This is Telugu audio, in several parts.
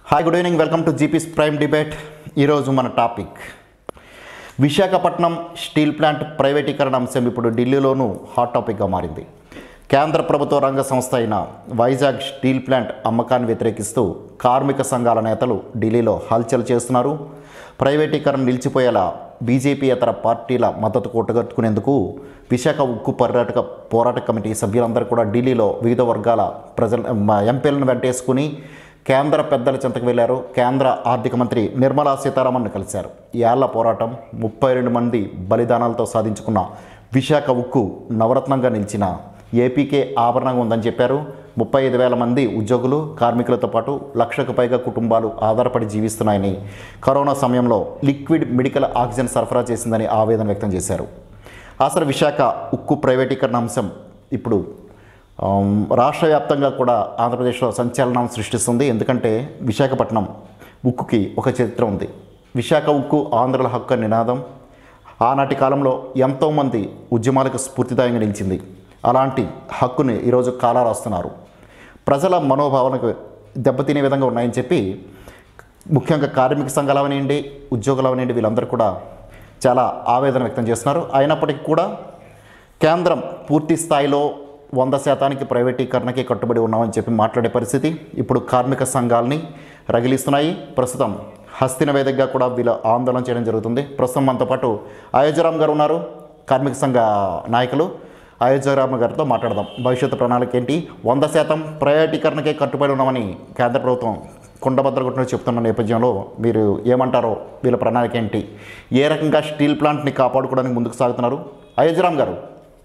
Hi, good evening. Welcome to GPS prime debate. ఈరోజు మన టాపిక్ విశాఖపట్నం స్టీల్ ప్లాంట్ ప్రైవేటీకరణ అంశం ఇప్పుడు ఢిల్లీలోనూ హాట్ టాపిక్గా మారింది. కేంద్ర ప్రభుత్వ రంగ సంస్థ అయిన వైజాగ్ స్టీల్ ప్లాంట్ అమ్మకాన్ని వ్యతిరేకిస్తూ కార్మిక సంఘాల నేతలు ఢిల్లీలో హల్చల్ చేస్తున్నారు. ప్రైవేటీకరణ నిలిచిపోయేలా బీజేపీయేతర పార్టీల మద్దతు కూటగట్టుకునేందుకు విశాఖ ఉక్కు పోరాట కమిటీ సభ్యులందరూ కూడా ఢిల్లీలో వివిధ వర్గాల ఎంపీలను వెంటేసుకుని కేంద్ర పెద్దల చెంతకు వెళ్లారు. కేంద్ర ఆర్థిక మంత్రి నిర్మలా సీతారామన్ను కలిశారు. ఏళ్ల పోరాటం, 32 మంది బలిదానాలతో సాధించుకున్న విశాఖ ఉక్కు నవరత్నంగా నిలిచిన ఏపీకే ఆభరణంగా ఉందని చెప్పారు. 35,000 మంది ఉద్యోగులు, కార్మికులతో పాటు 1,00,000కు పైగా కుటుంబాలు ఆధారపడి జీవిస్తున్నాయని, కరోనా సమయంలో లిక్విడ్ మెడికల్ ఆక్సిజన్ సరఫరా చేసిందని ఆవేదన వ్యక్తం చేశారు. అసలు విశాఖ ఉక్కు ప్రైవేటీకరణ అంశం ఇప్పుడు రాష్ట్ర వ్యాప్తంగా కూడా ఆంధ్రప్రదేశ్లో సంచలనం సృష్టిస్తుంది. ఎందుకంటే విశాఖపట్నం ఉక్కుకి ఒక చరిత్ర ఉంది. విశాఖ ఉక్కు ఆంధ్రుల హక్కు నినాదం ఆనాటి కాలంలో ఎంతోమంది ఉద్యమాలకు స్ఫూర్తిదాయంగా నిలిచింది. అలాంటి హక్కుని ఈరోజు కాలా రాస్తున్నారు. ప్రజల మనోభావనకు దెబ్బతినే విధంగా ఉన్నాయని చెప్పి ముఖ్యంగా కార్మిక సంఘాలు అవనండి, ఉద్యోగులు అవనండి, వీళ్ళందరూ కూడా చాలా ఆవేదన వ్యక్తం చేస్తున్నారు. అయినప్పటికీ కూడా కేంద్రం పూర్తి స్థాయిలో 100% ప్రైవేటీకరణకి కట్టుబడి ఉన్నామని చెప్పి మాట్లాడే పరిస్థితి ఇప్పుడు కార్మిక సంఘాలని రగిలిస్తున్నాయి. ప్రస్తుతం హస్తిన వేదికగా కూడా వీళ్ళ ఆందోళన చేయడం జరుగుతుంది. ప్రస్తుతం మనతో పాటు అయోధ్యరామ్ గారు ఉన్నారు, కార్మిక సంఘ నాయకులు. అయోధ్యరామ్ గారితో మాట్లాడదాం. భవిష్యత్తు ప్రణాళిక ఏంటి? 100% ప్రైవేటీకరణకే కట్టుబడి ఉన్నామని కేంద్ర ప్రభుత్వం కుండబద్దలు కొట్టినట్టు చెప్తున్న నేపథ్యంలో మీరు ఏమంటారో, వీళ్ళ ప్రణాళిక ఏంటి? ఏ రకంగా స్టీల్ ప్లాంట్ని కాపాడుకోవడానికి ముందుకు సాగుతున్నారు? అయోధ్యరామ్ గారు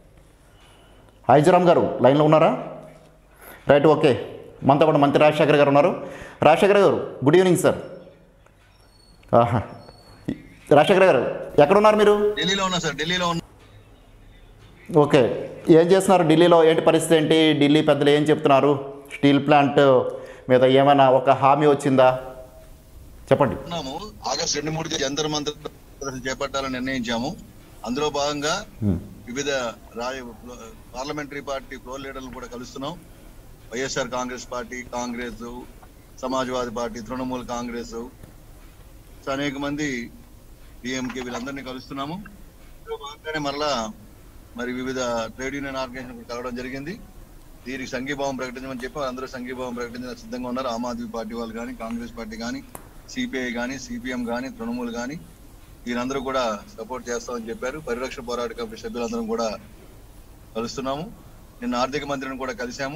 లైన్లో ఉన్నారా? Right, okay. మనతో పాటు మంత్రి రాజశేఖర్ గారు ఉన్నారు. రాజశేఖర్ గారు, గుడ్ ఈవినింగ్ సార్. రాజశేఖర్ గారు ఎక్కడున్నారు మీరు? ఢిల్లీలో ఉన్నా సార్. ఢిల్లీలో ఉన్నా. ఓకే, ఏం చేస్తున్నారు ఢిల్లీలో? ఏంటి పరిస్థితి ఏంటి? ఢిల్లీ పెద్దలు ఏం చెప్తున్నారు? స్టీల్ ప్లాంట్ మీద ఏమైనా ఒక హామీ వచ్చిందా? చెప్పండి. ఆగస్టు 2-3 జంతర్ మంతర్ చేపట్టాలని నిర్ణయించాము. అందులో భాగంగా వివిధ పార్లమెంటరీ పార్టీ ఫ్లోర్ లీడర్లను కూడా కలుస్తున్నాం. YSR Congress party, Congress, Samajwadi party, Trinamool Congress, అనేక మంది డిఎంకే, వీళ్ళందరినీ కలుస్తున్నాము. మరలా వివిధ ట్రేడ్ యూనియన్ ఆర్గనైజేషన్ కలవడం జరిగింది. దీనికి సంఘీభావం ప్రకటించమని చెప్పి అందరూ సంఘీభావం ప్రకటించడానికి సిద్ధంగా ఉన్నారు. ఆమ్ ఆద్మీ పార్టీ వాళ్ళు కానీ, కాంగ్రెస్ పార్టీ కానీ, సిపిఐ కానీ, సిపిఎం కానీ, తృణమూల్ కానీ, వీరందరూ కూడా సపోర్ట్ చేస్తామని చెప్పారు. పరిరక్షణ పోరాట కమిటీ సభ్యులందరం కూడా కలుస్తున్నాము. నిన్న ఆర్థిక మంత్రిని కూడా కలిశాము.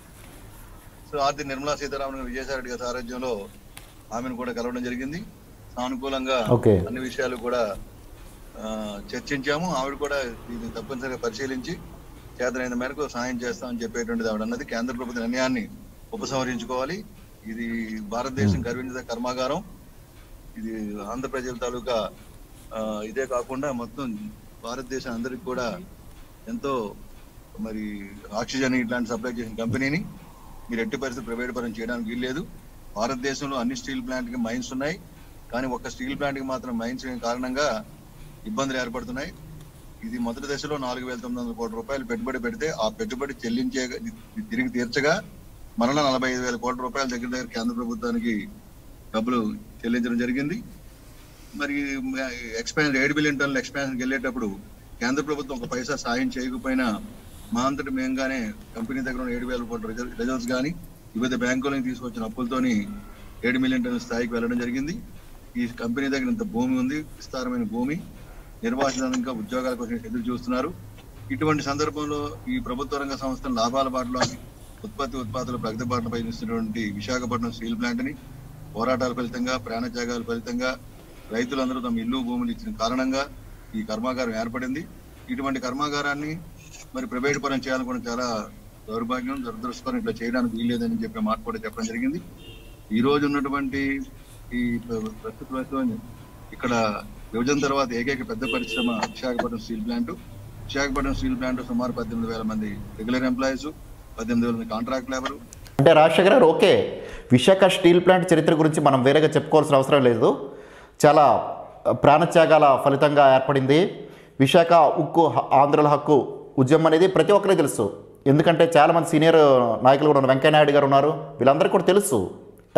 సో ఆర్థిక నిర్మలా సీతారామన్, విజయసాయి రెడ్డి గారి సారథ్యంలో ఆమెను కూడా కలవడం జరిగింది. సానుకూలంగా అన్ని విషయాలు కూడా చర్చించాము. ఆవిడ కూడా ఇది తప్పనిసరిగా పరిశీలించి చేతనైన మేరకు సాయం చేస్తామని చెప్పేటువంటిది ఆవిడ అన్నది. కేంద్ర ప్రభుత్వ నిర్ణయాన్ని ఉపసంహరించుకోవాలి. ఇది భారతదేశం గర్వించే కర్మాగారం. ఇది ఆంధ్ర ప్రజల తాలూకా ఇదే కాకుండా మొత్తం భారతదేశం అందరికి కూడా ఎంతో ఆక్సిజన్ ఇట్లాంటి సప్లై చేసిన కంపెనీని మీరు ఎట్టి పరిస్థితి ప్రైవేట్ పరం చేయడానికి వీల్లేదు. భారతదేశంలో అన్ని స్టీల్ ప్లాంట్ కి మైన్స్ ఉన్నాయి, కానీ ఒక్క స్టీల్ ప్లాంట్ కి మాత్రం మైన్స్ కారణంగా ఇబ్బందులు ఏర్పడుతున్నాయి. ఇది మొదటి దశలో 4,900 కోట్ల రూపాయలు పెట్టుబడి పెడితే ఆ పెట్టుబడి తిరిగి తీర్చగా మరలా 45,000 కోట్ల రూపాయల దగ్గర కేంద్ర ప్రభుత్వానికి డబ్బులు చెల్లించడం జరిగింది. ఎక్స్పాన్షన్ 7 బిలియన్ టన్నుల ఎక్స్పాన్షన్కి వెళ్ళేటప్పుడు కేంద్ర ప్రభుత్వం ఒక పైసా సాయం చేయకపోయినా మా అంతటి మేంగానే కంపెనీ దగ్గర ఉన్న 7,000 కోట్ల రిజర్వ్స్ కానీ వివిధ బ్యాంకులను తీసుకొచ్చిన అప్పులతోని 7 మిలియన్ టన్నుల స్థాయికి వెళ్ళడం జరిగింది. ఈ కంపెనీ దగ్గర ఇంత భూమి ఉంది, విస్తారమైన భూమి, నిర్వాసితంగా ఉద్యోగాల కోసం ఎదురు చూస్తున్నారు. ఇటువంటి సందర్భంలో ఈ ప్రభుత్వ రంగ సంస్థల లాభాల బాటలో ఉత్పత్తుల ప్రగతి బాటలో పయనిస్తున్నటువంటి విశాఖపట్నం స్టీల్ ప్లాంట్ ని పోరాటాల ఫలితంగా, ప్రాణత్యాగాల ఫలితంగా రైతులందరూ తమ ఇల్లు భూములు ఇచ్చిన కారణంగా ఈ కర్మాగారం ఏర్పడింది. ఇటువంటి కర్మాగారాన్ని ప్రైవేట్ పరం చేయాలనుకున్న చాలా దౌర్భాగ్యం, దురదృష్టకరం. ఇట్లా చేయడానికి వీల్లేదని చెప్పే మాట కూడా చెప్పడం జరిగింది. ఈ రోజు ఉన్నటువంటి ఈ ప్రస్తుత ఇక్కడ విభజన తర్వాత ఏకైక పెద్ద పరిశ్రమ Visakhapatnam steel plant. Visakhapatnam steel plant సుమారు 18,000 మంది రెగ్యులర్ ఎంప్లాయీస్, 18,000 మంది కాంట్రాక్ట్ లేబర్. అంటే రాజశేఖర్ గారు, ఓకే, విశాఖ స్టీల్ ప్లాంట్ చరిత్ర గురించి మనం వేరేగా చెప్పుకోవాల్సిన అవసరం లేదు. చాలా ప్రాణత్యాగాల ఫలితంగా ఏర్పడింది విశాఖ ఉక్కు. ఆంధ్రుల హక్కు ఉద్యమం అనేది ప్రతి ఒక్కరికి తెలుసు. ఎందుకంటే చాలామంది సీనియర్ నాయకులు కూడా ఉన్నారు. వెంకయ్య నాయుడు గారు ఉన్నారు. వీళ్ళందరికీ కూడా తెలుసు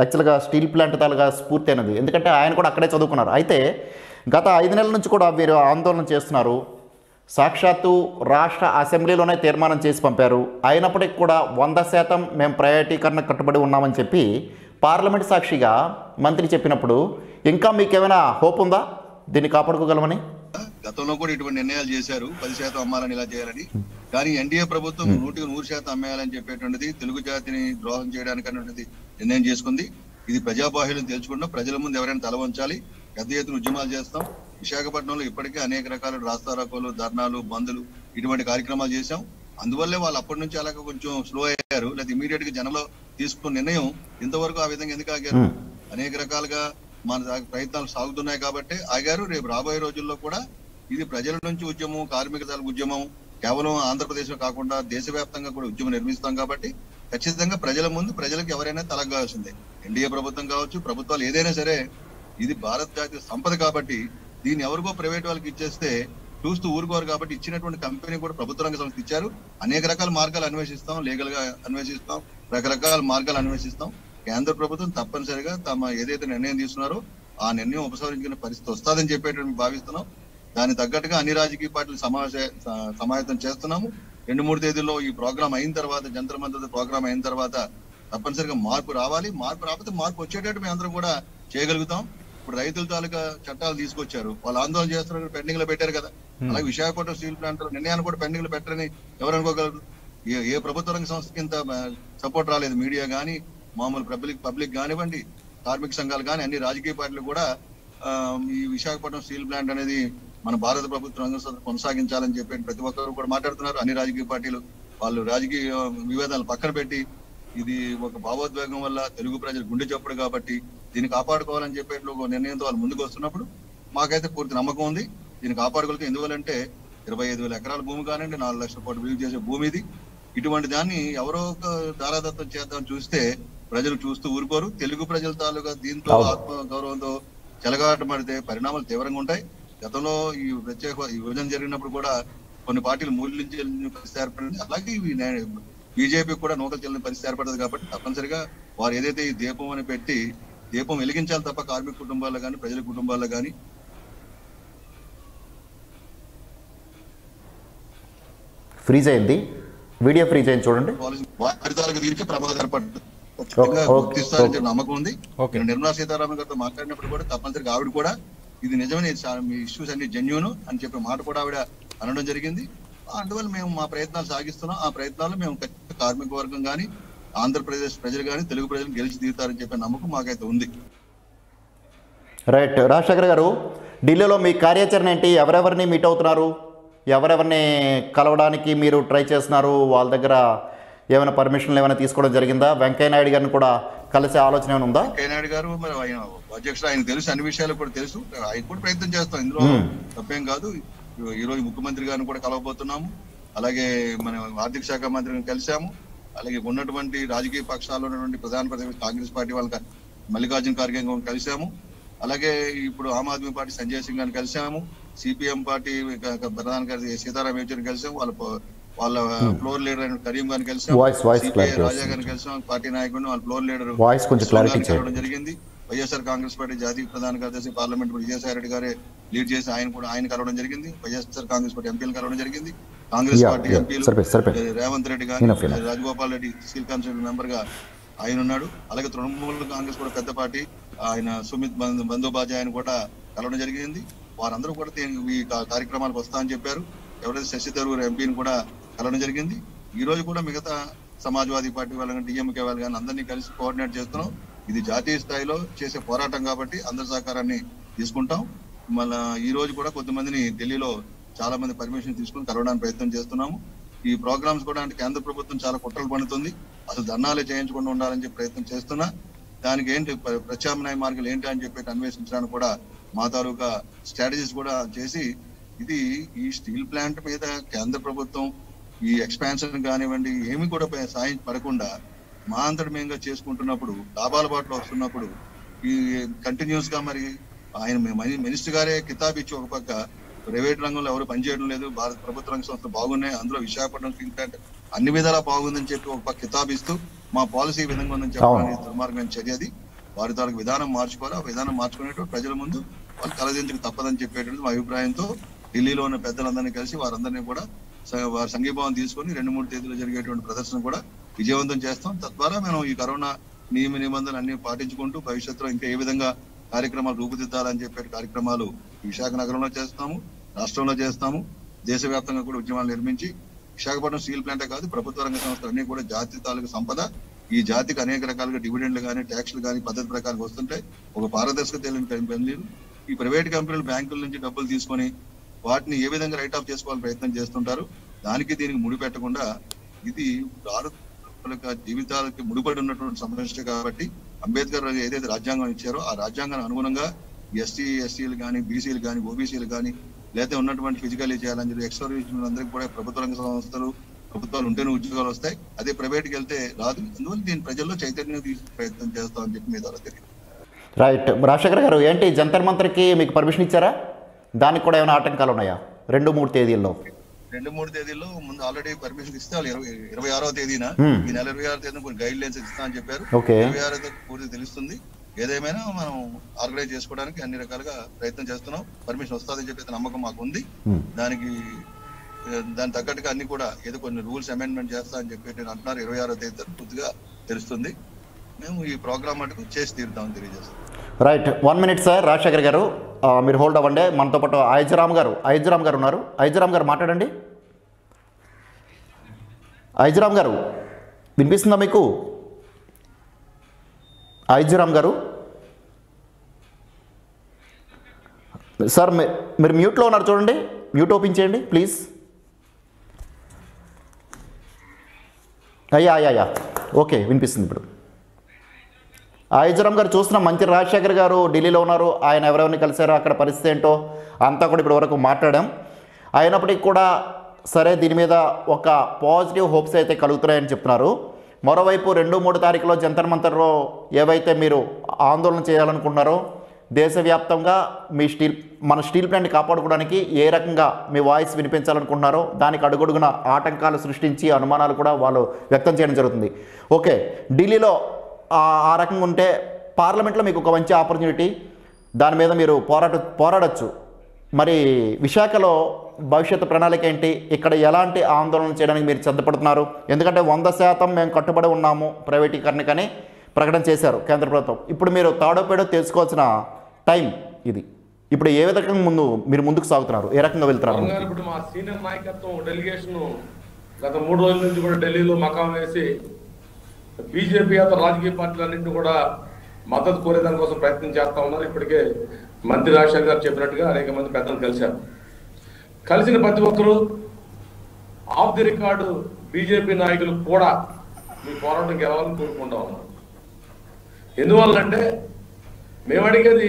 యాక్చువల్గా స్టీల్ ప్లాంట్ తాలుగా స్ఫూర్తి అనేది, ఎందుకంటే ఆయన కూడా అక్కడే చదువుకున్నారు. అయితే గత 5 నెలల నుంచి కూడా వీరు ఆందోళన చేస్తున్నారు. సాక్షాత్తు రాష్ట్ర అసెంబ్లీలోనే తీర్మానం చేసి పంపారు. అయినప్పటికీ కూడా 100% మేము ప్రైవేటీకరణ కట్టుబడి ఉన్నామని చెప్పి పార్లమెంట్ సాక్షిగా మంత్రి చెప్పినప్పుడు ఇంకా మీకేమైనా హోప్ ఉందా దీన్ని కాపాడుకోగలమని? గతంలో కూడా ఇటువంటి నిర్ణయాలు చేశారు, 10% అమ్మాలని ఇలా చేయాలని. కానీ ఎన్డీఏ ప్రభుత్వం 100% అమ్మేయాలని చెప్పేటువంటిది తెలుగు జాతిని ద్రోహం చేయడానికి అనేటువంటిది నిర్ణయం చేసుకుంది. ఇది ప్రజాబాహ్యం తెలుసుకుంటాం, ప్రజల ముందు ఎవరైనా తల వంచాలి, పెద్ద ఎత్తున ఉద్యమాలు చేస్తాం. విశాఖపట్నంలో ఇప్పటికే అనేక రకాల రాస్తారోకోలు, ధర్నాలు, బందులు ఇటువంటి కార్యక్రమాలు చేశాం. అందువల్లే వాళ్ళు అప్పటి నుంచి అలాగే కొంచెం స్లో అయ్యారు. లేదా ఇమీడియట్ గా జనంలో తీసుకున్న నిర్ణయం ఇంతవరకు ఆ విధంగా ఎందుకు ఆగారు? అనేక రకాలుగా మన ప్రయత్నాలు సాగుతున్నాయి కాబట్టి ఆగారు. రేపు రాబోయే రోజుల్లో కూడా ఇది ప్రజల నుంచి ఉద్యమం, కార్మిక దళ ఉద్యమం కేవలం ఆంధ్రప్రదేశ్ లో కాకుండా దేశవ్యాప్తంగా కూడా ఉద్యమం నిర్మిస్తాం కాబట్టి ఖచ్చితంగా ప్రజల ముందు ప్రజలకు ఎవరైనా తలగాల్సిందే. ఎన్డీఏ ప్రభుత్వం కావచ్చు, ప్రభుత్వాలు ఏదైనా సరే, ఇది భారత జాతీయ సంపద కాబట్టి దీన్ని ఎవరికో ప్రైవేట్ వాళ్ళకి ఇచ్చేస్తే చూస్తూ ఊరుకోరు. కాబట్టి ఇచ్చినటువంటి కంపెనీ కూడా ప్రభుత్వ రంగ సంస్థ ఇచ్చారు. అనేక రకాల మార్గాలు అన్వేషిస్తాం, లీగల్ గా అన్వేషిస్తాం, రకరకాల మార్గాలు అన్వేషిస్తాం. కేంద్ర ప్రభుత్వం తప్పనిసరిగా తమ ఏదైతే నిర్ణయం తీసుకున్నారో ఆ నిర్ణయం ఉపసంహరించుకునే పరిస్థితి వస్తుందని చెప్పేటువంటి భావిస్తున్నాం. దానికి తగ్గట్టుగా అన్ని రాజకీయ పార్టీలు సమాయత్తం చేస్తున్నాము. 2-3 తేదీల్లో ఈ ప్రోగ్రామ్ అయిన తర్వాత, జంతర్ మంతర్ ప్రోగ్రామ్ అయిన తర్వాత తప్పనిసరిగా మార్పు రావాలి. మార్పు రాకపోతే మార్పు వచ్చేటట్టు మేము అందరం కూడా చేయగలుగుతాం. ఇప్పుడు రైతుల తాలూకా చట్టాలు తీసుకొచ్చారు, వాళ్ళు ఆందోళన చేస్తున్నారు, పెండింగ్ లో పెట్టారు కదా. అలాగే విశాఖపట్నం స్టీల్ ప్లాంట్ నిర్ణయాన్ని కూడా పెండింగ్ లో పెట్టరని ఎవరు అనుకోగలరు? ఏ ప్రభుత్వ రంగ సంస్థకి ఇంత సపోర్ట్ రాలేదు. మీడియా కానీ, మామూలు పబ్లిక్ కానివ్వండి, కార్మిక సంఘాలు కానీ, అన్ని రాజకీయ పార్టీలు కూడా ఈ విశాఖపట్నం స్టీల్ ప్లాంట్ అనేది మన భారత ప్రభుత్వ రంగ సంస్థ కొనసాగించాలని చెప్పి ప్రతి ఒక్కరు కూడా మాట్లాడుతున్నారు. అన్ని రాజకీయ పార్టీలు వాళ్ళు రాజకీయ విభేదాలు పక్కన పెట్టి ఇది ఒక భావోద్వేగం వల్ల తెలుగు ప్రజలు గుండె చప్పుడు కాబట్టి దీన్ని కాపాడుకోవాలని చెప్పేట్లు ఒక నిర్ణయంతో వాళ్ళు ముందుకు వస్తున్నప్పుడు మాకైతే పూర్తి నమ్మకం ఉంది దీన్ని కాపాడుకోవాలి. ఎందువల్లంటే 25,000 ఎకరాల భూమి కానివ్వండి, 4 లక్షల కోట్లు విలువ చేసే భూమి ఇది. ఇటువంటి దాన్ని ఎవరో ఒక దారాదత్తం చేద్దాం చూస్తే ప్రజలు చూస్తూ ఊరుకోరు. తెలుగు ప్రజల తాలూకా దీంతో ఆత్మ గౌరవంతో చెలగాటమాడితే పరిణామాలు తీవ్రంగా ఉంటాయి. గతంలో ఈ ప్రత్యేక విభజన జరిగినప్పుడు కూడా కొన్ని పార్టీలు మూల్యించే పరిస్థితి ఏర్పడింది. అలాగే బీజేపీ కూడా నూకలు చెల్లిన పరిస్థితి ఏర్పడింది. కాబట్టి తప్పనిసరిగా వారు ఏదైతే ఈ దీపం అని పెట్టి దీపం వెలిగించాలి తప్ప కార్మిక కుటుంబాల్లో కానీ, ప్రజల కుటుంబాల్లో కానీ ఫ్రీజ్ అయింది, వీడియో ఫ్రీజ్ అయింది చూడండి. వారి తాలూకు దీనికి ప్రమాదం ఏర్పడుతుంది గుర్తిస్తారని నమ్మకం ఉంది. నిర్మలా సీతారామన్ గారితో మాట్లాడినప్పుడు కూడా తప్పనిసరిగా ఆవిడ కూడా ఇది నిజమే, మీ ఇష్యూస్ అన్ని జెన్యూన్ అని చెప్పే మాట కూడా ఆవిడ అనడం జరిగింది. అందువల్ల మేము మా ప్రయత్నాలు సాగిస్తున్నాం. ఆ ప్రయత్నాలు మేము కార్మిక వర్గం కానీ, ఆంధ్రప్రదేశ్ ప్రజలు కానీ, తెలుగు ప్రజలు గెలిచి తీరుతారని చెప్పే నమ్మకం మాకైతే ఉంది. రైట్. రాజశేఖర్ గారు, ఢిల్లీలో మీ కార్యాచరణ ఏంటి? ఎవరెవరిని మీట్ అవుతున్నారు? ఎవరెవరిని కలవడానికి మీరు ట్రై చేస్తున్నారు? వాళ్ళ దగ్గర ఏమైనా పర్మిషన్లు ఏమైనా తీసుకోవడం జరిగిందా? వెంకయ్య నాయుడు గారిని కూడా కలిసే ఆలోచన ఏమైనా ఉందా? వెంకయ్య నాయుడు గారు మరి ఆయన అధ్యక్షుడు, ఆయన తెలుసు, అన్ని విషయాలు కూడా తెలుసు. ఆయన కూడా ప్రయత్నం చేస్తాం, ఇందులో తప్పేం కాదు. ఈ రోజు ముఖ్యమంత్రి గారిని కూడా కలవబోతున్నాము. అలాగే మన ఆర్థిక శాఖ మంత్రిని కలిసాము. అలాగే ఉన్నటువంటి రాజకీయ పక్షాల్లో ఉన్నటువంటి ప్రధాన ప్రతిపక్ష కాంగ్రెస్ పార్టీ వాళ్ళకి మల్లికార్జున ఖార్గే కలిసాము. అలాగే ఇప్పుడు ఆమ్ ఆద్మీ పార్టీ సంజయ్ సింగ్ గారిని కలిసాము. సిపిఎం పార్టీ ప్రధాన కార్యదర్శి సీతారాం యేచూరిని కలిసాము. వాళ్ళ ఫ్లోర్ లీడర్ అయిన కరీం గారిని కలిసాము. సిపిఐ రాజా గారిని కలిసాము. పార్టీ నాయకుడిని వాళ్ళ ఫ్లోర్ లీడర్ కలవడం జరిగింది. వైఎస్ఆర్ కాంగ్రెస్ పార్టీ జాతీయ ప్రధాన కార్యదర్శి పార్లమెంట్ విజయసాయి రెడ్డి గారే లీడ్ చేసి ఆయన కలవడం జరిగింది. వైఎస్ఆర్ కాంగ్రెస్ పార్టీ ఎంపీలు కలవడం జరిగింది. కాంగ్రెస్ పార్టీ ఎంపీలు రేవంత్ రెడ్డి గాని, Rajagopal Reddy steel council member గా ఆయన ఉన్నాడు. అలాగే తృణమూల్ కాంగ్రెస్ కూడా పెద్ద పార్టీ ఆయన సుమిత్ బందోబాజీ ఆయన కూడా కలవడం జరిగింది. వారందరూ కూడా ఈ కార్యక్రమాలకు వస్తా అని చెప్పారు. ఎవరైతే శశి థరూర్ ఎంపీని కూడా కలవడం జరిగింది. ఈ రోజు కూడా మిగతా సమాజ్వాదీ పార్టీ వాళ్ళని, డిఎంకే వాళ్ళు కానీ అందరినీ కలిసి కోఆర్డినేట్ చేస్తున్నాం. ఇది జాతీయ స్థాయిలో చేసే పోరాటం కాబట్టి అందరి సహకారాన్ని తీసుకుంటాం. మళ్ళా ఈ రోజు కూడా కొద్దిమందిని ఢిల్లీలో చాలా మంది పర్మిషన్ తీసుకుని కలవడానికి ప్రయత్నం చేస్తున్నాము. ఈ ప్రోగ్రామ్స్ కూడా అంటే కేంద్ర ప్రభుత్వం చాలా కుట్రలు పడుతుంది, అసలు ధర్నాలే చేయించకుండా ఉండాలని చెప్పి ప్రయత్నం చేస్తున్నా. దానికి ఏంటి ప్రత్యామ్నాయ మార్గాలు ఏంటి అని చెప్పి అన్వేషించడానికి కూడా మా తాలూకా స్ట్రాటజీస్ కూడా చేసి ఇది ఈ స్టీల్ ప్లాంట్ మీద కేంద్ర ప్రభుత్వం ఈ ఎక్స్పాన్షన్ కానివ్వండి ఏమి కూడా సాయం పడకుండా మా అంతటి మేంగా చేసుకుంటున్నప్పుడు, లాభాల బాటలో వస్తున్నప్పుడు ఈ కంటిన్యూస్ గా మరి ఆయన మినిస్టర్ గారే కితాబ్ ఇచ్చి ఒక పక్క ప్రైవేట్ రంగంలో ఎవరు పనిచేయడం లేదు, భారత ప్రభుత్వ రంగ సంస్థలు బాగున్నాయి, అందులో విశాఖపట్నం స్టీల్ ప్లాంట్ అన్ని విధాలా బాగుందని చెప్పి ఒక పక్క కితాబ్ ఇస్తూ మా పాలసీ విధంగా ఉందని చెప్పడానికి దుర్మార్గమైన చర్యది. వారి తాలూకు విధానం మార్చుకోవాలి. ఆ విధానం మార్చుకునేటప్పుడు ప్రజల ముందు వాళ్ళు తలదించుకు తప్పదని చెప్పేటువంటి మా అభిప్రాయంతో ఢిల్లీలో ఉన్న పెద్దలందరినీ కలిసి వారందరినీ కూడా వారి సంఘీభావం తీసుకొని 2-3 తేదీలో జరిగేటువంటి ప్రదర్శన కూడా విజయవంతం చేస్తాం. తద్వారా మనం ఈ కరోనా నియమ నిబంధనలు అన్ని పాటించుకుంటూ భవిష్యత్తులో ఇంకా ఏ విధంగా కార్యక్రమాలు రూపుదిద్దాలని చెప్పే కార్యక్రమాలు విశాఖ నగరంలో చేస్తాము, రాష్ట్రంలో చేస్తాము. దేశవ్యాప్తంగా కూడా ఉద్యమాలు నిర్మించి విశాఖపట్నం స్టీల్ ప్లాంటే కాదు ప్రభుత్వ రంగ సంస్థలు అన్ని కూడా జాతి తాలూకు సంపద, ఈ జాతికి అనేక రకాలుగా డివిడెండ్లు కానీ ట్యాక్స్లు కానీ పద్ధతి ప్రకారం వస్తుంటాయి. ఒక పారదర్శకత తెలియని ఈ ప్రైవేట్ కంపెనీలు బ్యాంకుల నుంచి డబ్బులు తీసుకొని వాటిని ఏ విధంగా రైట్ ఆఫ్ చేసుకోవాలని ప్రయత్నం చేస్తుంటారు. దానికి దీనికి ముడిపెట్టకుండా ఇది భారత జీవితాలకి ముడిపడి ఉన్నటువంటి సమస్య కాబట్టి అంబేద్కర్ ఏదైతే రాజ్యాంగం ఇచ్చారో ఆ రాజ్యాంగానికి అనుగుణంగా ఎస్సీలు కానీ బీసీలు కానీ ఓబీసీలు కానీ లేదా ఉన్నటువంటి ఫిజికల్ చేయాలని చెప్పి ఎక్స్‌సర్వీస్‌మెన్ అందరికీ కూడా ప్రభుత్వ రంగ సంస్థలు ప్రభుత్వాలు ఉంటేనే ఉద్యోగాలు వస్తాయి. అదే ప్రైవేట్కి వెళ్తే రాదు. అందువల్ల దీని ప్రజల్లో చైతన్యం తీసుకు ప్రయత్నం చేస్తామని చెప్పి మీ ద్వారా తెలియదు. రైట్. రాజశేఖర్ గారు, ఏంటి జంతర్ మంతర్కి మీకు పర్మిషన్ ఇచ్చారా? దానికి కూడా ఏమైనా ఆటంకాలు ఉన్నాయా? 2-3 తేదీల్లో 2-3 తేదీల్లో ముందు ఆల్రెడీ పర్మిషన్ ఇస్తే వాళ్ళు 26వ తేదీన ఈ నెల 26వ తేదీన కొన్ని గైడ్ లైన్స్ ఇస్తా అని చెప్పారు. 26వ తేదీ పూర్తి తెలుస్తుంది. ఏదేమైనా మనం ఆర్గనైజ్ చేసుకోవడానికి అన్ని రకాలుగా ప్రయత్నం చేస్తున్నాం. పర్మిషన్ వస్తుందని చెప్పి నమ్మకం మాకు ఉంది. దాని తగ్గట్టుగా అన్ని కూడా ఏదో కొన్ని రూల్స్ అమెండ్మెంట్ చేస్తా అని చెప్పి అంటున్నారు. 26వ తేదీ పూర్తిగా తెలుస్తుంది. మేము ఈ ప్రోగ్రామ్ మటుకు చేసి తీరుతామని తెలియజేస్తాం. రైట్. 1 minute sir. రాజశేఖర్ గారు మీరు హోల్డ్ అవ్వండి. మనతో పాటు ఐజరామ్ గారు ఉన్నారు. ఐజరామ్ గారు మాట్లాడండి. ఐజరామ్ గారు వినిపిస్తుందా మీకు? ఐజరామ్ గారు సార్ మీరు మ్యూట్లో ఉన్నారు, చూడండి. మ్యూట్ ఓపెన్ చేయండి ప్లీజ్. అయ్యా ఓకే, వినిపిస్తుంది ఇప్పుడు. ఐజరామ్ గారు చూస్తున్నాం. మంత్రి రాజశేఖర్ గారు ఢిల్లీలో ఉన్నారు. ఆయన ఎవరెవరిని కలిశారో అక్కడ పరిస్థితి ఏంటో అంతా కూడా ఇప్పటి వరకు మాట్లాడాం. అయినప్పటికీ కూడా సరే, దీని మీద ఒక పాజిటివ్ హోప్స్ అయితే కలుగుతున్నాయని చెప్తున్నారు. మరోవైపు 2-3 తారీఖులో జంతర్ మంతర్లో ఏవైతే మీరు ఆందోళన చేయాలనుకుంటున్నారో దేశవ్యాప్తంగా మన స్టీల్ ప్లాంట్ కాపాడుకోవడానికి ఏ రకంగా మీ వాయిస్ వినిపించాలనుకుంటున్నారో దానికి అడుగడుగున ఆటంకాలు సృష్టించి అనుమానాలు కూడా వాళ్ళు వ్యక్తం చేయడం జరుగుతుంది. ఓకే, ఢిల్లీలో ఆ రకంగా ఉంటే పార్లమెంట్లో మీకు ఒక మంచి ఆపర్చునిటీ, దాని మీద మీరు పోరాడచ్చు. మరి విశాఖలో భవిష్యత్తు ప్రణాళిక ఏంటి? ఇక్కడ ఎలాంటి ఆందోళన చేయడానికి మీరు సిద్ధపడుతున్నారు? ఎందుకంటే 100% మేము కట్టుబడి ఉన్నాము ప్రైవేటీకరణకని ప్రకటన చేశారు కేంద్ర ప్రభుత్వం. ఇప్పుడు మీరు తాడోపేడో తెలుసుకోవాల్సిన టైం ఇది. ఇప్పుడు ఏ విధంగా మీరు ముందుకు సాగుతున్నారు, ఏ రకంగా వెళ్తున్నారు? ఇప్పుడు మా సీనియర్ నాయకత్వం డెలిగేషన్ గత 3 రోజుల నుంచి కూడా ఢిల్లీలో మకాం వేసి బీజేపీ రాజకీయ పార్టీలన్నింటినీ కూడా మద్దతు కోరేదాని కోసం ప్రయత్నం చేస్తా ఉన్నారు. ఇప్పటికే మంత్రి రాజశేఖర్ గారు చెప్పినట్టుగా అనేక మంది పెద్దలు కలిశారు. కలిసిన ప్రతి ఒక్కరూ ఆఫ్ ది రికార్డు బీజేపీ నాయకులు కూడా మీ పోరాటం గెలవాలని కోరుకుంటా ఉన్నారు. ఎందువల్లంటే మేము అడిగేది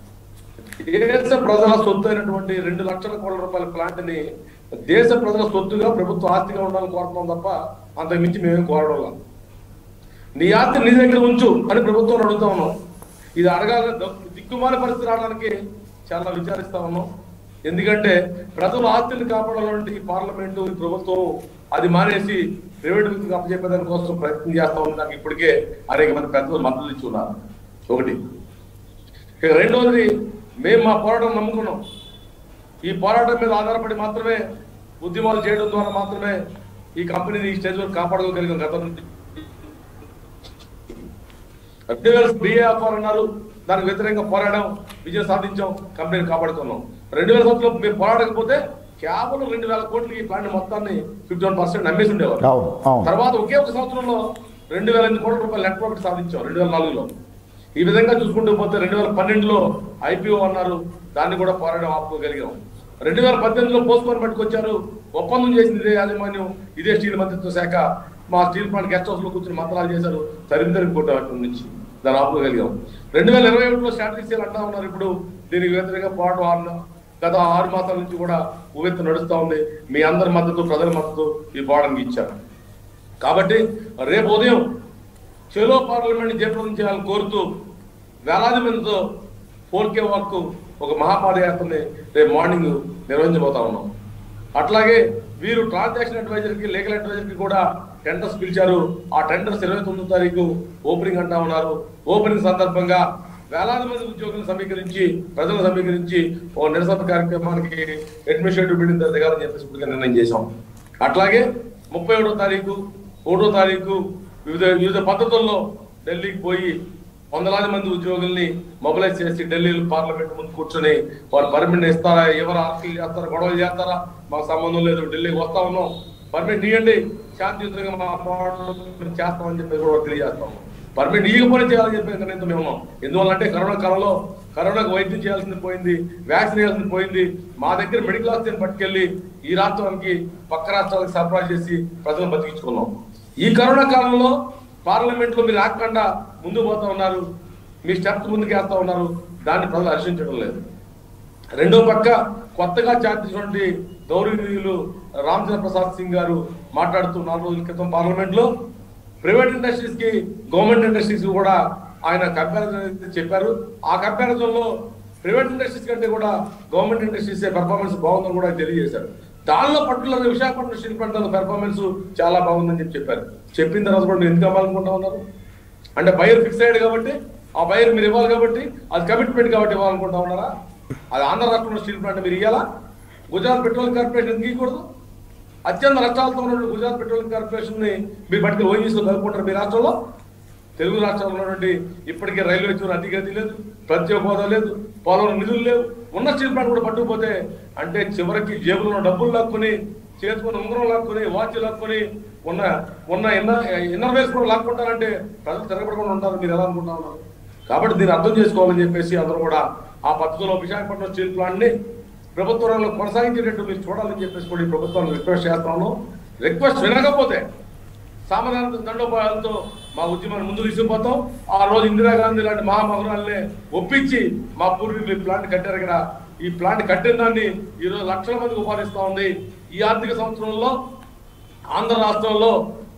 దేశ ప్రజల సొత్తు అయినటువంటి 2 లక్షల కోట్ల రూపాయల ప్లాంట్ ని దేశ ప్రజల సొత్తుగా ప్రభుత్వ ఆస్తిగా ఉండాలని కోరుతున్నాం తప్ప అంతకు మించి మేమేం కోరడం. నీ ఆస్తి నీ దగ్గర ఉంచు అని ప్రభుత్వం అడుగుతా ఉన్నాం. ఇది అడగాల దిక్కుమాల పరిస్థితి రావడానికి చాలా విచారిస్తా ఉన్నాం. ఎందుకంటే ప్రజల ఆస్తిని కాపాడాలంటే ఈ పార్లమెంటు ఈ ప్రభుత్వం అది మానేసి ప్రైవేట్ వ్యక్తికి అప్పచెప్పేదాని కోసం ప్రయత్నం చేస్తా ఉన్నాం. ఇప్పటికే అనేక మంది పెద్దలు మద్దతు ఇచ్చి ఉన్నారు. ఒకటి. రెండోది, మేము మా పోరాటం నమ్ముకున్నాం. ఈ పోరాటం మీద ఆధారపడి మాత్రమే ఉద్యమాలు చేయడం ద్వారా మాత్రమే ఈ కంపెనీని ఈ స్టేజ్ వరకు కాపాడుకోగలిగాం. గత నుంచి BAFR అన్నారు, దానికి వ్యతిరేకంగా పోరాడాం, విజయం సాధించాం, కంపెనీని కాపాడుకున్నాం. 2007లో మేము పోరాడకపోతే కేవలం 2,000 కోట్లు ఈ ప్లాంట్ మొత్తాన్ని 51% నమ్మేసి ఉండేవారు. తర్వాత ఒకే ఒక సంవత్సరంలో 2,008 కోట్ల రూపాయలు నెట్ ప్రాఫిట్ సాధించాం 2004లో. ఈ విధంగా చూసుకుంటూ పోతే 2012లో IPO అన్నారు, దాన్ని కూడా పోరాటం ఆపుకోగలిగాం. 2018లో పోస్ట్పోన్ పట్టుకొచ్చారు, ఒప్పందం చేసింది ఇదే యాజమాన్యం, ఇదే స్టీల్ మంత్రిత్వ శాఖ. మా స్టీల్ ప్లాంట్ గెస్ట్ హౌస్ లో కూర్చొని మంత్రాలు చేశారు, తరిమి కొట్టారు నుంచి దాన్ని ఆపుకోగలిగాం. 2021లో స్ట్రాటజీ సేల్ అంటా ఉన్నారు. ఇప్పుడు దీనికి వ్యతిరేకంగా పోరాటం గత 6 మాసాల నుంచి కూడా ఉవ్వెత్తు నడుస్తూ ఉంది. మీ అందరి మద్దతు, ప్రజల మద్దతు ఈ పోరాటానికి ఇచ్చారు. కాబట్టి రేపు ఉదయం చెలో పార్లమెంట్ జయప్రదం చేయాలని కోరుతూ వేలాది మందితో 4K వాక్ ఒక మహాపాదయాత్రని రేపు మార్నింగ్ నిర్వహించబోతా ఉన్నాం. అట్లాగే వీరు ట్రాన్సాక్షన్ అడ్వైజర్కి లీగల్ అడ్వైజర్కి కూడా టెండర్స్ పిలిచారు. ఆ టెండర్స్ 29వ తారీఖు ఓపెనింగ్ అంటా ఉన్నారు. ఓపెనింగ్ సందర్భంగా వేలాది మంది ఉద్యోగులను సమీకరించి ప్రజలను సమీకరించి ఓ నిరసన కార్యక్రమానికి అడ్మినిస్ట్రేటివ్ బిల్డింగ్ దిగాలని చెప్పేసి ఇప్పుడు నిర్ణయం చేశాం. అట్లాగే 31వ తారీఖు 1వ తారీఖు వివిధ పద్ధతుల్లో ఢిల్లీకి పోయి వందలాది మంది ఉద్యోగుల్ని మొబిలైజ్ చేసి ఢిల్లీలో పార్లమెంట్ ముందు కూర్చొని వాళ్ళు పర్మిట్ ఇస్తారా, ఎవరు ఆర్టీలు చేస్తారా, గొడవలు చేస్తారా, మాకు సంబంధం లేదు, ఢిల్లీకి వస్తా ఉన్నాం, పర్మిట్ ఇవ్వండి, శాంతియుతంగా మా పోరాటం చేస్తామని చెప్పి కూడా తెలియజేస్తాము. పర్మిట్ ఇవ్వకపోతే చేయాలని చెప్పి నిర్ణయంతో మేము ఉన్నాం. ఎందువల్లంటే కరోనా కాలంలో కరోనాకు వైద్యం చేయాల్సింది పోయింది, వ్యాక్సిన్ వేయాల్సింది పోయింది. మా దగ్గర మెడికల్ ఆక్సిజన్ పట్టుకెళ్లి ఈ రాష్ట్రానికి పక్క రాష్ట్రాలకు సరఫరా చేసి ప్రజలను బతికించుకున్నాం. ఈ కరోనా కాలంలో పార్లమెంట్ లో మీరు ఆకుండా ముందుకు పోతా ఉన్నారు, మీ స్టెప్స్ ముందుకు వేస్తా ఉన్నారు, దాన్ని ప్రజలు హర్షించడం లేదు. రెండో పక్క కొత్తగా చేసినటువంటి గౌరవనీయులు రామచంద్ర ప్రసాద్ సింగ్ గారు మాట్లాడుతూ 4 రోజుల క్రితం పార్లమెంట్ లో ప్రైవేట్ ఇండస్ట్రీస్ కి గవర్నమెంట్ ఇండస్ట్రీస్ కూడా ఆయన కంపారిజన్ చెప్పారు. ఆ కంపారిజన్ లో ప్రైవేట్ ఇండస్ట్రీస్ కంటే కూడా గవర్నమెంట్ ఇండస్ట్రీస్ పెర్ఫార్మెన్స్ బాగుందని కూడా తెలియజేశారు. దానిలో particular Visakhapatnam steel plant performance చాలా బాగుందని చెప్పారు. చెప్పిన తర్వాత కూడా మీరు ఎందుకు అవ్వాలనుకుంటా ఉన్నారు? అంటే బయర్ ఫిక్స్ అయ్యాడు కాబట్టి ఆ బయర్ మీరు ఇవ్వాలి కాబట్టి అది కమిట్మెంట్ కాబట్టి ఇవ్వాలనుకుంటా ఉన్నారా? అది ఆంధ్ర రాష్ట్రంలో స్టీల్ ప్లాంట్ మీరు ఇవ్వాలా? గుజరాత్ పెట్రోలియం కార్పొరేషన్ ఇవ్వకూడదు? అత్యంత నష్టాలతో ఉన్నటువంటి గుజరాత్ పెట్రోలియం కార్పొరేషన్ ని మీరు బట్టి ఓఎన్జీసీలో కలుపుకుంటారు. మీ రాష్ట్రంలో తెలుగు రాష్ట్రాల్లో ఉన్నటువంటి ఇప్పటికే రైల్వే చోరు అధిగతి లేదు, ప్రత్యేక హోదా లేదు, పోలవరం నిధులు లేవు. ఉన్న స్టీల్ ప్లాంట్ కూడా పట్టుకుపోతే అంటే చివరికి జేబులో డబ్బులు లాక్కుని, చేసుకుని ఉంగరం లాక్కుని, వాచ్ లాక్కుని, ఉన్న ఇన్నర్ వేస్ కూడా లాక్కుంటారంటే ప్రజలు తిరగబడకుండా ఉంటారు. మీరు ఎలా అనుకుంటా ఉన్నారు? కాబట్టి దీన్ని అర్థం చేసుకోవాలని చెప్పేసి అందరూ కూడా ఆ పద్ధతిలో విశాఖపట్నం స్టీల్ ప్లాంట్ ని ప్రభుత్వ రంగంలో కొనసాగించేటట్టు మీరు చూడాలని చెప్పేసి కూడా ఈ ప్రభుత్వాన్ని రిక్వెస్ట్ చేస్తాను. రిక్వెస్ట్ వినకపోతే సామాన్య దండోపాయాలతో మా ఉద్యమాన్ని ముందు తీసుకుపోతాం. ఆ రోజు ఇందిరాగాంధీ లాంటి మహామహురాల్ని ఒప్పించి మా పూర్వీకులు ఈ ప్లాంట్ కట్టారు కదా, ఈ ప్లాంట్ కట్టిన దాన్ని ఈరోజు లక్షల మందికి ఉపాధిస్తూ ఉంది. ఈ ఆర్థిక సంవత్సరంలో ఆంధ్ర రాష్ట్రంలో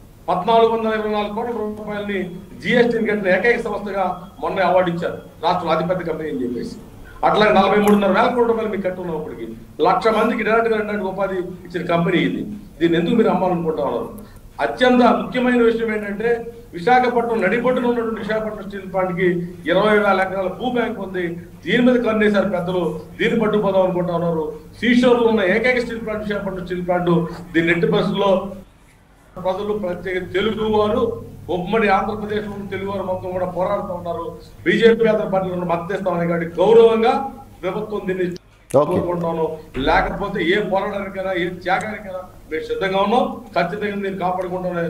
1424 కోట్ల రూపాయలని జిఎస్టీని కట్టిన ఏకైక సంస్థగా మొన్న అవార్డు ఇచ్చారు రాష్ట్రంలో అతిపెద్ద కంపెనీ అని చెప్పేసి. అట్లాగే 43,500 కోట్ల రూపాయలు మీకు కట్టున్నాం. ఇప్పటికి 1,00,000 మందికి డైరెక్ట్ ఉపాధి ఇచ్చిన కంపెనీ ఇది. దీన్ని ఎందుకు మీరు అమ్మాలనుకుంటా ఉన్నారు? అత్యంత ముఖ్యమైన విషయం ఏంటంటే విశాఖపట్నం నడిబొడ్డున ఉన్నటువంటి విశాఖపట్నం స్టీల్ ప్లాంట్ కి 20,000 ఎకరాల భూ బ్యాంక్ ఉంది. దీని మీద కన్నేశారు పెద్దలు, దీన్ని పట్టుకుపోదాం అనుకుంటా ఉన్నారు. సీషోర్లో ఉన్న ఏకైక steel plant Visakhapatnam steel plant. దీన్ని ఎట్టి పరిస్థితుల్లో ప్రజలు ప్రత్యేక తెలుగు వారు ఉమ్మడి ఆంధ్రప్రదేశ్ తెలుగు వారు మొత్తం కూడా పోరాడుతూ ఉన్నారు. బీజేపీ పార్టీలను మద్దతు ఇస్తామని కాబట్టి గౌరవంగా ప్రభుత్వం దీన్ని కోరుకుంటాను. లేకపోతే ఏ పోరాటానికైనా ఏ త్యాగానికైనా మేము సిద్ధంగా ఉన్నాం. ఖచ్చితంగా నేను కాపాడుకుంటాను.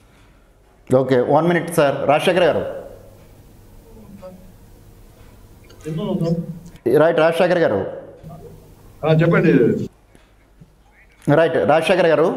Okay, 1 minute sir. రాజశేఖర్ గారు, రైట్. రాజశేఖర్ గారు చెప్పండి. రైట్. రాజశేఖర్ గారు,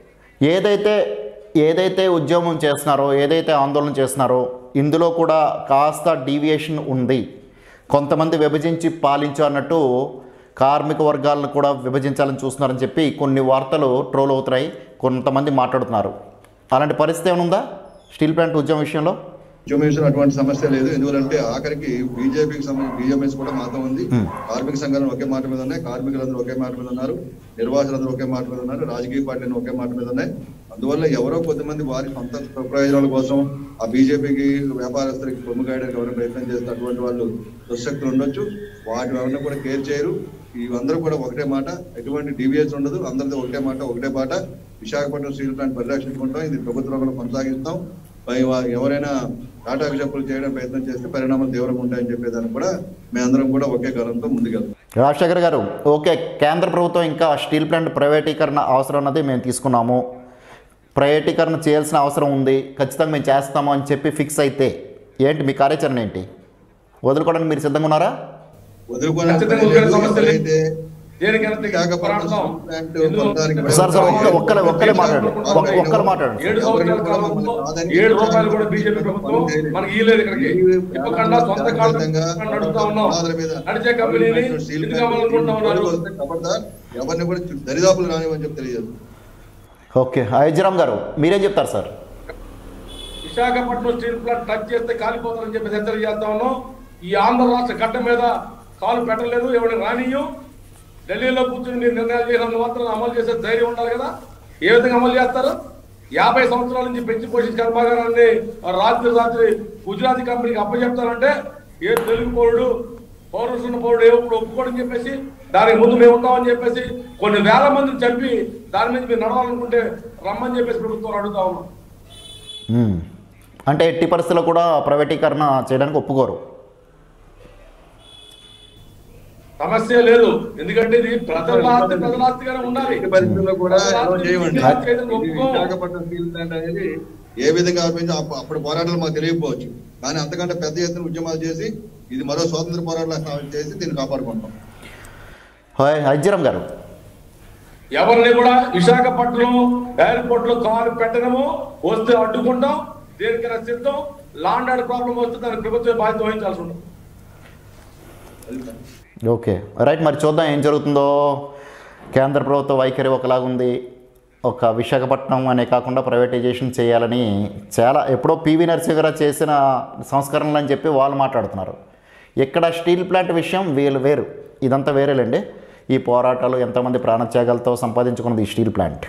ఏదైతే ఉద్యమం చేస్తున్నారో, ఏదైతే ఆందోళన చేస్తున్నారో, ఇందులో కూడా కాస్త డీవియేషన్ ఉంది. కొంతమంది విభజించి పాలించు అన్నట్టు కార్మిక వర్గాలను కూడా విభజించాలని చూస్తున్నారని చెప్పి కొన్ని వార్తలు ట్రోల్ అవుతున్నాయి, కొంతమంది మాట్లాడుతున్నారు. అలాంటి పరిస్థితి ఏమైనా ఉందా స్టీల్ ప్లాంట్ ఉద్యమం విషయంలో? ఉద్యమం అటువంటి సమస్య లేదు. ఎందుకంటే ఆఖరికి బీజేపీకి సంబంధించి బీఎంఎస్ కూడా మాతో ఉంది. కార్మిక సంఘాలను ఒకే మాట మీద ఉన్నాయి, కార్మికులందరూ ఒకే మాట మీద ఉన్నారు, నిర్వాసులందరూ ఒకే మాట మీద ఉన్నారు, రాజకీయ పార్టీలు ఒకే మాట మీద ఉన్నాయి. అందువల్ల ఎవరో కొద్దిమంది వారి సొంత ప్రయోజనాల కోసం ఆ బీజేపీకి వ్యాపారస్తులకి కొమ్ము కాయడానికి ఎవరైనా ప్రయత్నం చేస్తే అటువంటి వాళ్ళు దుశ్శక్తులు ఉండొచ్చు. వాటి ఎవరిని కూడా కేర్ చేయరు. ఇవందరూ కూడా ఒకటే మాట, ఎటువంటి డీవియేషన్ ఉండదు. అందరిది ఒకటే మాట, ఒకటే పాట. విశాఖపట్నం స్టీల్ ప్లాంట్ పరిరక్షించుకుంటాం, ఇది ప్రభుత్వంలో కొనసాగిస్తాం. ఎవరైనా టాటాకు చెప్పులు చేయడం ప్రయత్నం చేస్తే పరిణామాలు తీవ్రంగా ఉంటాయని చెప్పేదాన్ని కూడా మేమందరం కూడా ఒకే కాలంతో ముందుకెళ్తాం. రాజశేఖర్ గారు, ఓకే, కేంద్ర ప్రభుత్వం ఇంకా స్టీల్ ప్లాంట్ ప్రైవేటీకరణ అవసరం అన్నది మేము తీసుకున్నాము, ప్రైవేటీకరణ చేయాల్సిన అవసరం ఉంది, ఖచ్చితంగా మేము చేస్తాము అని చెప్పి ఫిక్స్ అయితే ఏంటి మీ కార్యాచరణ ఏంటి? వదులుకోవడానికి మీరు సిద్ధంగా ఉన్నారా? సార్ ఒక్కరే మాట్లాడండి. 7 సంవత్సరాల కాలంలో 7 రూపాయలు కూడా బీజేపీ ప్రభుత్వం మనకి ఇవ్వలేదు. ఇక్కడికి ఇవ్వకుండా సొంత కాలంగా నడుపుతా ఉన్నాం. నడిచే కంపెనీని ఎందుకు అవ్వాలనుకుంటా ఉన్నారు? ఎవరిని కూడా దరిదాపులు రానివని చెప్పి తెలియదు. ఓకే, అయోధ్యరామ్ గారు మీరేం చెప్తారు sir? Visakhapatnam steel plant touch చేస్తే కాలిపోతారని చెప్పి హెచ్చరిక చేస్తా ఉన్నాం. ఈ ఆంధ్ర రాష్ట్ర గడ్డ మీద కాలు పెట్టలేదు, ఎవరిని రానియం. ఢిల్లీలో కూర్చొని మీరు నిర్ణయాలు చేసినంత మాత్రం అమలు చేసే ధైర్యం ఉండాలి కదా. ఏ విధంగా అమలు చేస్తారు? 50 సంవత్సరాల నుంచి పెంచి పోషించే కర్మాగారాన్ని రాత్రి గుజరాతీ కంపెనీకి అప్పచెప్తారంటే ఏ తెలుగు పౌరుషున్న పౌరుడు ఎప్పుడు ఒప్పుకోడని చెప్పేసి దానికి ముందు మేము ఉంటామని చెప్పేసి కొన్ని వేల మందిని చంపి దాని మీద మీరు నడవాలనుకుంటే రమ్మని చెప్పేసి ప్రభుత్వం అడుగుతా ఉన్నాం. అంటే ఎట్టి పరిస్థితుల్లో కూడా ప్రైవేటీకరణ చేయడానికి ఒప్పుకోరు. సమస్య లేదు, ఎందుకంటే ఇది ప్రజలాస్తిగానే ఉండాలి. పరిస్థితుల్లో కూడా విశాఖపట్నం స్టీల్ ప్లాంట్ అనేది ఏ విధంగా అప్పుడు పోరాటాలు మాకు తెలియకపోవచ్చు, కానీ అంతకంటే పెద్ద ఎత్తున ఉద్యమాలు చేసి ఇది మరో స్వాతంత్ర పోరాటాలు చేసి దీన్ని కాపాడుకుంటాం. హైజీరామ్ గారు, ఎవరిని కూడా విశాఖపట్నం ఎయిర్పోర్ట్ లో కారు పెట్టడము వస్తే అడ్డుకుంటాం, దేనికైనా సిద్ధం. లాండ్ ఆర్డర్ ప్రాబ్లం వస్తే దానికి ప్రభుత్వం బాధ్యత వహించాల్సి ఉంటుంది. ఓకే రైట్, మరి చూద్దాం ఏం జరుగుతుందో. కేంద్ర ప్రభుత్వ వైఖరి ఒకలాగుంది, ఒక విశాఖపట్నం అనే కాకుండా ప్రైవేటైజేషన్ చేయాలని చాలా ఎప్పుడో పివి నరసింహ గారు చేసిన సంస్కరణలు అని చెప్పి వాళ్ళు మాట్లాడుతున్నారు. ఇక్కడ స్టీల్ ప్లాంట్ విషయం వీళ్ళు వేరు, ఇదంతా వేరేలేండి. ఈ పోరాటాలు ఎంతోమంది ప్రాణత్యాగాలతో సంపాదించుకున్నది ఈ స్టీల్ ప్లాంట్.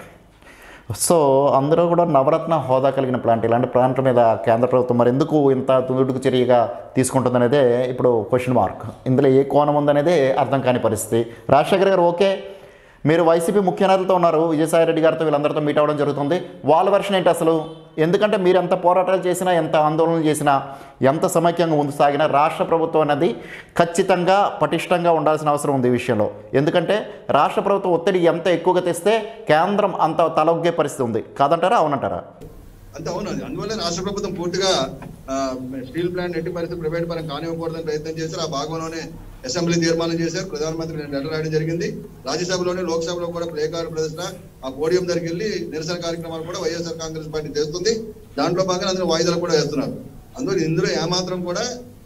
సో అందరూ కూడా నవరత్న హోదా కలిగిన ప్లాంట్. ఇలాంటి ప్లాంట్ల మీద కేంద్ర ప్రభుత్వం మరి ఎందుకు ఇంత తుందుడుకు చర్యగా తీసుకుంటుందనేదే ఇప్పుడు క్వశ్చన్ మార్క్. ఇందులో ఏ కోణం ఉందనేదే అర్థం కాని పరిస్థితి. రాజశేఖర్ గారు ఓకే, మీరు వైసీపీ ముఖ్య నేతలతో ఉన్నారు, విజయసాయి రెడ్డి గారితో వీళ్ళందరితో మీట్ అవ్వడం జరుగుతుంది. వాళ్ళ వెర్షన్ ఏంటి అసలు? ఎందుకంటే మీరు ఎంత పోరాటాలు చేసినా, ఎంత ఆందోళనలు చేసినా, ఎంత సమైక్యంగా ముందు సాగినా రాష్ట్ర ప్రభుత్వం అనేది ఖచ్చితంగా పటిష్టంగా ఉండాల్సిన అవసరం ఉంది ఈ విషయంలో. ఎందుకంటే రాష్ట్ర ప్రభుత్వం ఒత్తిడి ఎంత ఎక్కువగా తెస్తే కేంద్రం అంత తలొగ్గే పరిస్థితి ఉంది. కాదంటారా అవునంటారా? అంతే, అవును. అందువల్ల రాష్ట్ర ప్రభుత్వం పూర్తిగా స్టీల్ ప్లాంట్ ఎట్టి పరిస్థితి ప్రైవేట్ పరం కానివ్వకూడదని ప్రయత్నం చేశారు. ఆ భాగంలోనే అసెంబ్లీ తీర్మానం చేశారు, ప్రధానమంత్రి లెటర్ రాయడం జరిగింది. రాజ్యసభలోనే లోక్సభలో కూడా ప్లే కార్డు ప్రదర్శన, ఆ పోడియం దగ్గరికి వెళ్ళి నిరసన కార్యక్రమాలు కూడా వైఎస్ఆర్ కాంగ్రెస్ పార్టీ చేస్తుంది. దాంట్లో భాగంగా అందరూ వాయిదాలు కూడా వేస్తున్నారు. అందువల్ల ఇందులో ఏమాత్రం కూడా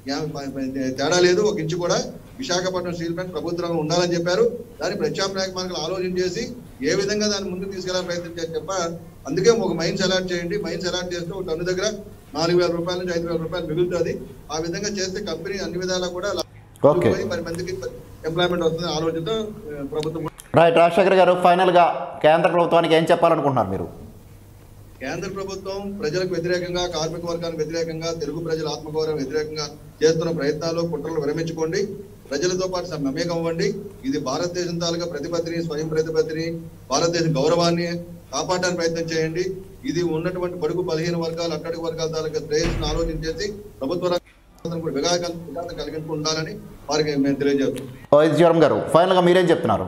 తేడా లేదు. ఒక ఇంచు కూడా విశాఖపట్నం స్టీల్ ప్లాంట్ ప్రభుత్వంలో ఉండాలని చెప్పారు. దాని ప్రత్యామ్నాయ మార్గాలు ఆలోచన చేసి ఏ విధంగా దాన్ని ముందుకు తీసుకెళ్లాలని ప్రయత్నించారు చెప్ప. అందుకే ఒక మైన్స్ అలాట్ చేయండి, మైన్స్ అలాట్ చేస్తే ఒక టన్ను దగ్గర 4,000 రూపాయల నుంచి 5,000 రూపాయలు మిగులుతుంది. ఆ విధంగా చేస్తే కంపెనీ అన్ని విధాలా కూడా 10 మందికి ఎంప్లాయ్మెంట్ వస్తుంది ఆలోచనతో ప్రభుత్వం. రైట్, రాజశేఖర్ గారు ఫైనల్గా కేంద్ర ప్రభుత్వానికి ఏం చెప్పాలనుకుంటున్నారు మీరు? కేంద్ర ప్రభుత్వం ప్రజలకు వ్యతిరేకంగా, కార్మిక వర్గానికి వ్యతిరేకంగా, తెలుగు ప్రజల ఆత్మగౌరవం వ్యతిరేకంగా చేస్తున్న ప్రయత్నాలు, కుట్రలు విరమించుకోండి. ప్రజలతో పాటు మమేకం అవ్వండి. ఇది భారతదేశం తాలూకా ప్రతిపత్తిని, స్వయం ప్రతిపత్తిని, భారతదేశం గౌరవాన్ని కాపాడడానికి ప్రయత్నం చేయండి. ఇది ఉన్నటువంటి బడుగు బలహీన వర్గాలు, అట్టడుగు వర్గాల తాలూకా శ్రేయస్సును ఆలోచన చేసి ప్రభుత్వ విఘాతం కలిగింపు ఉండాలని వారికి మేము తెలియజేస్తాం. గారు ఫైనల్ గా మీరేం చెప్తున్నారు?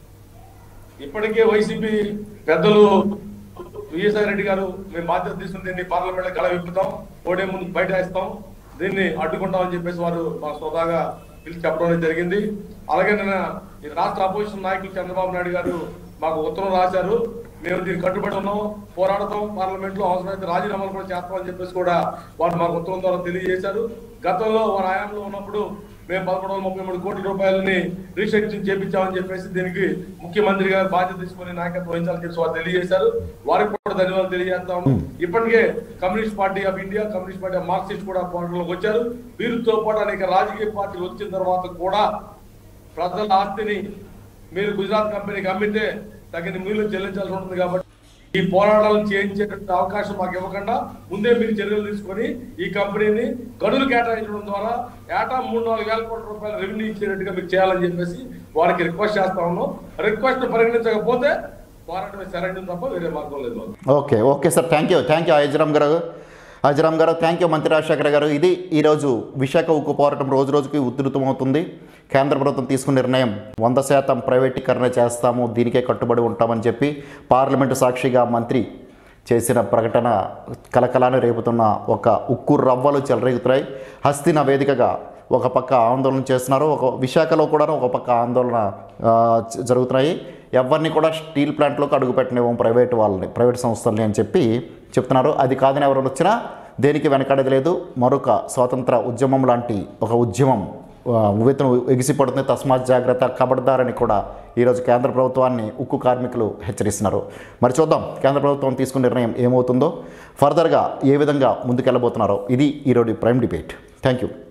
ఇప్పటికే వైసీపీ పెద్దలు విజయసాయి రెడ్డి గారు మేము బాధ్యత తీసుకుని దీన్ని పార్లమెంట్ గల విప్పుతాం, ఓడే ముందు బయట వేస్తాం, దీన్ని అడ్డుకుంటామని చెప్పేసి వారు మా స్వతహాగా పిలిచి చెప్పడం జరిగింది. అలాగే నిన్న ఈ రాష్ట్ర అపోజిషన్ నాయకులు చంద్రబాబు నాయుడు గారు మాకు ఉత్తరం రాశారు. మేము దీనికి కట్టుబడి ఉన్నాం, పోరాడతాం, పార్లమెంట్ లో అవసరమైతే రాజీనామాలు కూడా చేస్తామని చెప్పేసి కూడా వారు మాకు ఉత్తరం ద్వారా తెలియజేశారు. గతంలో వారి హయాంలో ఉన్నప్పుడు మేము 1133 కోట్ల రూపాయలని రీసెర్చింగ్ చేపించామని చెప్పేసి దీనికి ముఖ్యమంత్రి గారు బాధ్యత తీసుకుని నాయకత్వం వహించాలని చెప్పి వారు తెలియజేశారు. వారికి కూడా ధన్యవాదాలు తెలియజేస్తాము. ఇప్పటికే communist party of India, communist party of marxist కూడా పోరాటంలోకి వచ్చారు. వీరితో పాటు అనేక రాజకీయ పార్టీలు వచ్చిన తర్వాత కూడా ప్రజల ఆస్తిని మీరు గుజరాత్ కంపెనీకి అమ్మితే తగిన మూల్యం చెల్లించాల్సి ఉంటుంది. కాబట్టి ఈ పోరాటాలను చేయించే అవకాశం మాకు ఇవ్వకుండా ముందే మీరు చర్యలు తీసుకొని ఈ కంపెనీని గడులు కేటాయించడం ద్వారా ఏటా 3-4 వేల కోట్ల రూపాయల రెవెన్యూ ఇచ్చేటట్టుగా మీరు చేయాలని చెప్పేసి వారికి రిక్వెస్ట్ చేస్తా ఉన్నాం. రిక్వెస్ట్ పరిగణించకపోతే పోరాటమే సరైన తప్ప వేరే మార్గం లేదు. ఓకే సార్, థ్యాంక్ యూ హైజీరామ్ గారు, థ్యాంక్ యూ మంత్రి రాజశేఖర్ గారు. ఇది ఈరోజు విశాఖ ఉక్కు పోరాటం రోజు రోజుకి ఉధృతమవుతుంది. కేంద్ర ప్రభుత్వం తీసుకున్న నిర్ణయం 100% ప్రైవేటీకరణ చేస్తాము, దీనికే కట్టుబడి ఉంటామని చెప్పి పార్లమెంటు సాక్షిగా మంత్రి చేసిన ప్రకటన కలకలాన్ని రేపుతున్న ఒక ఉక్కు రవ్వలు చెలరేగుతున్నాయి. హస్తిన వేదికగా ఒక పక్క ఆందోళన చేస్తున్నారు, ఒక విశాఖలో కూడా ఒక పక్క ఆందోళన జరుగుతున్నాయి. ఎవరిని కూడా స్టీల్ ప్లాంట్లోకి అడుగుపెట్టనివ్వం ప్రైవేట్ సంస్థల్ని అని చెప్పి చెప్తున్నారు. అది కాదని ఎవరు వచ్చినా దేనికి వెనకాడేది లేదు. మరొక స్వాతంత్ర ఉద్యమం లాంటి ఒక ఉద్యమం ఉవ్వెత్తున ఎగిసిపడుతుంది. తస్మాత్ జాగ్రత్త, ఖబర్దారని కూడా ఈరోజు కేంద్ర ప్రభుత్వాన్ని ఉక్కు కార్మికులు హెచ్చరిస్తున్నారు. మరి చూద్దాం కేంద్ర ప్రభుత్వం తీసుకున్న నిర్ణయం ఏమవుతుందో, ఫర్దర్గా ఏ విధంగా ముందుకెళ్ళబోతున్నారో. ఇది ఈరోజు ప్రైమ్ డిబేట్. Thank you.